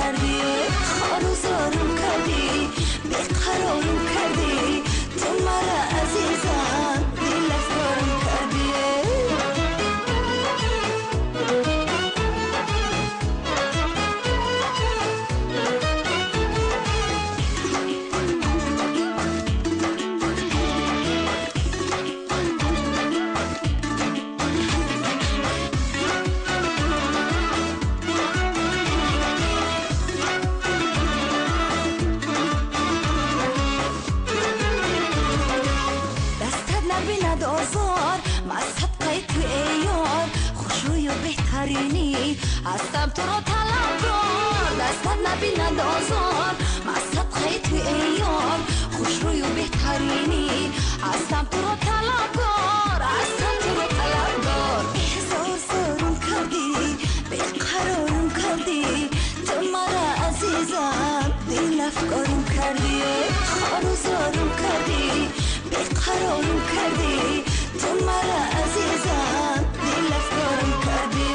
کردی خاروزارم کردی بیقرارم کردی تو مرا عزیزم دل افکارم کردی نبیند آزار مذهب قید تو ایار خوشروی و بهترینی هستم تو را طلبکار دستت نبیند آزار مذهب قید تو ایار خوشروی و بهترینی هستم تو را طلبکار هستم تو را طلبکار هزار زارم کردی بیقرارم کردی تو مرا عزیزم دل افکارم کردی خاروزارم کردی بیقرارم کردی تو مرا عزیزم دل افکارم کردی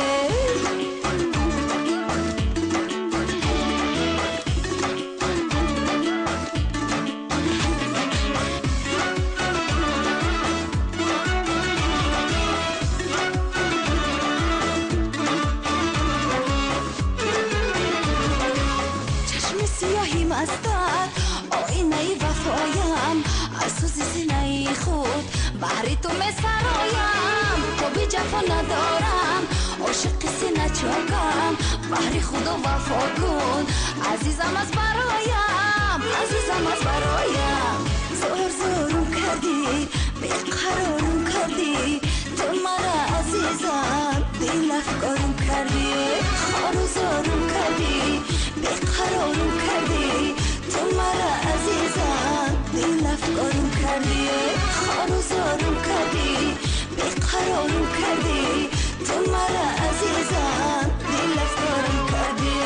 چشم سیاهیم از درد آینه وفایم از سوز سینه خود بحری تو مسرایم تو بی جفا ندارم عاشق سینه چاکم بحری خدا وفا کن عزیزم از برایم عزیزم از برایم زار زارم کردی بیقرارم کردی تو مرا عزیزم دل افکارم کردی خاروزارم کردی بیقرارم کردی تو مرا عزیزم دل افکارم کردی خاروزارم کردی بیقرارم کردی تو مرا عزیزم دل افکارم کردی